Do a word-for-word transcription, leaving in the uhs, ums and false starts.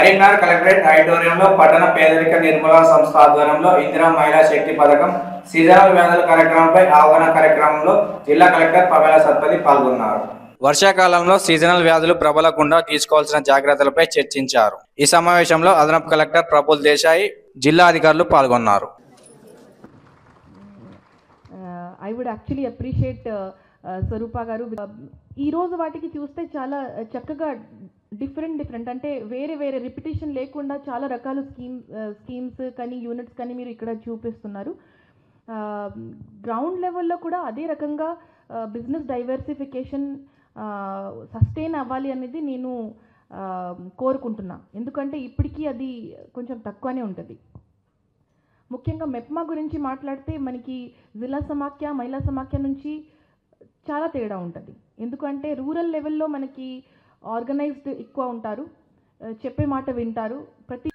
Karimnagar collectorate ఆడిటోరియంలో పట్టణ పేదరిక నిర్మూలన సంస్థ ఆధ్వర్యంలో ఇందిరా మహిళా శక్తి పథకం సీజనల్ వ్యాధుల కార్యక్రమంపై అవగాహన కార్యక్రమంలో జిల్లా కలెక్టర్ పమేలా సత్పతి పాల్గొన్నారు. వర్షాకాలంలో సీజనల్ వ్యాధులు ప్రబలకుండా తీసుకోవాల్సిన జాగ్రత్తలపై చర్చించారు. ఈ సమావేశంలో అదనపు కలెక్టర్ ప్రఫుల్ దేశాయ్, జిల్లా అధికారులు పాల్గొన్నారు. I would actually appreciate Swarupa garu. ఈ రోజు వాటికి చూస్తే చాలా చక్కగా డిఫరెంట్ డిఫరెంట్ అంటే వేరే వేరే రిపిటేషన్ లేకుండా చాలా రకాల స్కీమ్ స్కీమ్స్ కానీ యూనిట్స్ కానీ మీరు ఇక్కడ చూపిస్తున్నారు. గ్రౌండ్ లెవెల్లో కూడా అదే రకంగా బిజినెస్ డైవర్సిఫికేషన్ సస్టైన్ అవ్వాలి అనేది నేను కోరుకుంటున్నా. ఎందుకంటే ఇప్పటికీ అది కొంచెం తక్కువనే ఉంటుంది. ముఖ్యంగా మెప్మా గురించి మాట్లాడితే మనకి జిల్లా సమాఖ్య మహిళా సమాఖ్య నుంచి చాలా తేడా ఉంటుంది. ఎందుకంటే రూరల్ లెవెల్లో మనకి ఆర్గనైజ్డ్ ఎక్కువ ఉంటారు, చెప్పే మాట వింటారు. ప్రతి